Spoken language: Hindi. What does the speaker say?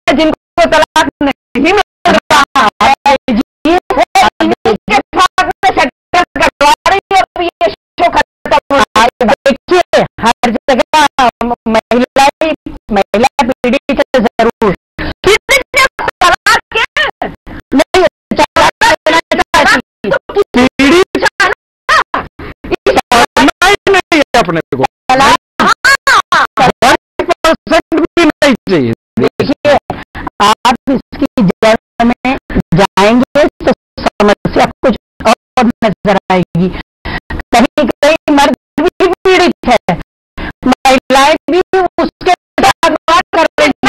जिनको तलाक नहीं मिल रहा है ये इनके साथ में सेटल करवा रही है और ये शो खत्म हो रहा है। देखिए हर जगह महिला पीड़ित है जरूर, तलाक के नहीं अपने को भी नहीं चाहिए। देखिए आप इसकी जड़ में जाएंगे तो समस्या कुछ और नजर आएगी। कहीं कहीं मर्द भी पीड़ित है, महिलाएं भी उसके साथ बात कर रही है।